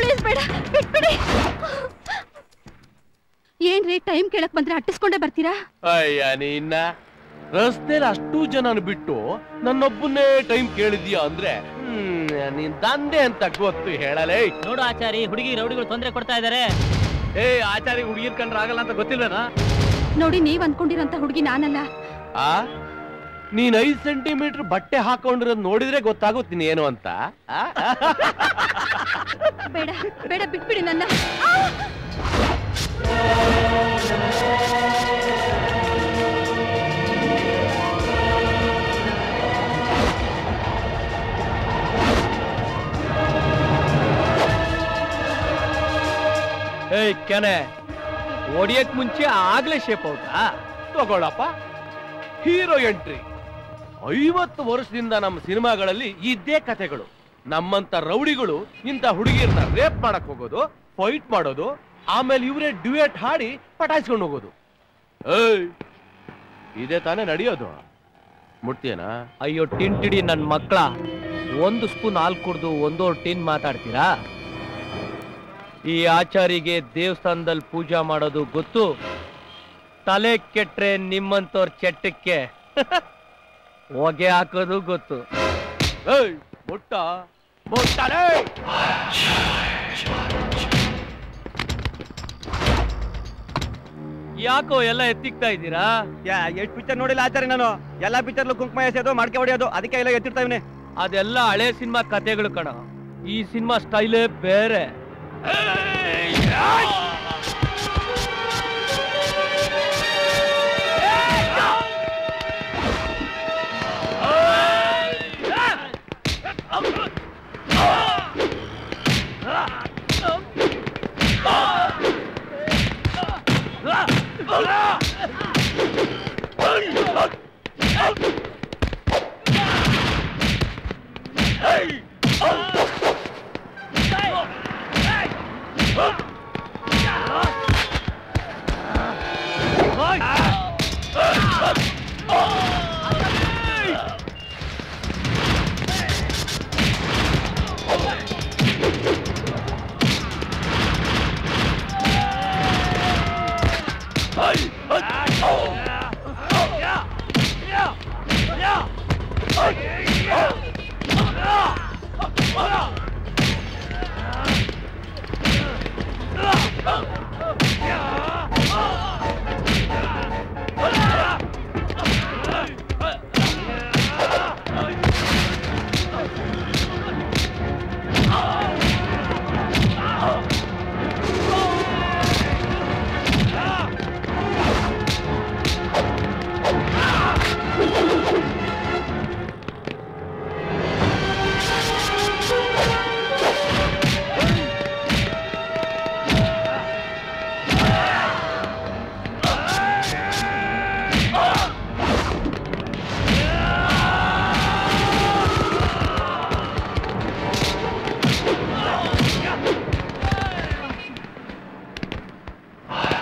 Please ಬೇಡ ಬಿಟ್ಬಿಡಿ. ಏನ್ರಿ ಟೈಮ್ ಕೇಳಕ್ ಬಂದ್ರೆ ಅಟ್ಟಿಸ್ಕೊಂಡೇ ಬರ್ತೀರಾ? ಅಯ್ಯ ನೀನ್ನ ರಸ್ತೆಲಿ ಅಷ್ಟು ಜನನ ಬಿಟ್ಟು ನನ್ನೊಬ್ಬನ್ನೇ ಟೈಮ್ ಕೇಳಿದ್ಯಾ ಅಂದ್ರೆ ನೀನ್ ದಂಧೆ ಅಂತ ಗೊತ್ತು ಹೇಳಲೇ. ನೋಡು ಆಚಾರಿ, ಹುಡುಗಿ ರೌಡಿಗಳು ತೊಂದರೆ ಕೊಡ್ತಾ ಇದಾರೆ. ಆಚಾರಿ ಹುಡುಗಿರ್ ಕಂಡ್ರೆ ಆಗಲ್ಲ ಅಂತ ಗೊತ್ತಿಲ್ಲನಾ? ನೋಡಿ, ನೀವ್ ಅನ್ಕೊಂಡಿರೋಂತ ಹುಡುಗಿ ನಾನಲ್ಲ. ನೀನ್ 5 ಸೆಂಟಿಮೀಟರ್ ಬಟ್ಟೆ ಹಾಕೊಂಡಿರೋದ್ ನೋಡಿದ್ರೆ ಗೊತ್ತಾಗುತ್ತೆ ನೀನು ಅಂತ. ಬೇಡ ಬೇಡ ಬಿಟ್ಬಿಡಿ ನನ್ನ. ಕೆನೆ ಒಡಿಯಕ್ ಮುಂಚೆ ಆಗ್ಲೇ ಶೇಪ್ ಔಟಾ? ತಗೊಳಪ್ಪ, ಹೀರೋ ಎಂಟ್ರಿ. 50 ವರ್ಷದಿಂದ ನಮ್ಮ ಸಿನಿಮಾಗಳಲ್ಲಿ ಇದ್ದೇ ಕಥೆಗಳು. ನಮ್ಮಂತ ರೌಡಿಗಳು ಇಂಥ ಹುಡುಗಿಯರನ್ನ ರೇಪ್ ಮಾಡಕ್ ಹೋಗೋದು, ಫೈಟ್ ಮಾಡೋದು, ಆಮೇಲೆ ಇವರೇ ಡ್ಯೂಯೆಟ್ ಹಾಡಿ ಪಟಾಯಿಸ್ಕೊಂಡು ಹೋಗೋದು. ಇದೇ ತಾನೇ ನಡೆಯೋದು. ಮುಟ್ತೀಯನಾ? ಅಯ್ಯೋ ಟಿಂಟಿಡಿ ನನ್ ಮಕ್ಕಳ, 1 ಸ್ಪೂನ್ ಹಾಲು ಕುಡ್ದು 1 ಟಿನ್ ಮಾತಾಡ್ತೀರಾ? ಈ ಆಚಾರಿಗೆ ದೇವಸ್ಥಾನದಲ್ಲಿ ಪೂಜಾ ಮಾಡೋದು ಗೊತ್ತು, ತಲೆ ಕೆಟ್ರೆ ನಿಮ್ಮಂತವ್ರ ಚಟ್ಟಕ್ಕೆ ಹೊಗೆ ಹಾಕೋದು ಗೊತ್ತು. ಯಾಕೋ ಎಲ್ಲ ಎತ್ತಿಕ್ತಾ ಇದ್ದೀರಾ? ಎಷ್ಟು ಪಿಕ್ಚರ್ ನೋಡಿಲ್ಲ ಆಚಾರ್ಯ ನಾನು. ಎಲ್ಲಾ ಪಿಕ್ಚರ್ಲು ಕುಂಕುಮ ಎಸೆಯೋದು, ಮಡಕೆ ಹೊಡೆಯೋದು, ಅದಕ್ಕೆ ಎಲ್ಲ ಎತ್ತಿರ್ತಾ ಇವನೇ. ಅದೆಲ್ಲ ಹಳೆ ಸಿನಿಮಾ ಕಥೆಗಳು ಕಣ. ಈ ಸಿನಿಮಾ ಸ್ಟೈಲೇ ಬೇರೆ.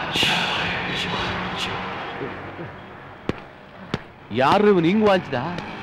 ಯಾರು ಇವನು ಹಿಂಗ್ ವಾಂಚಿದ?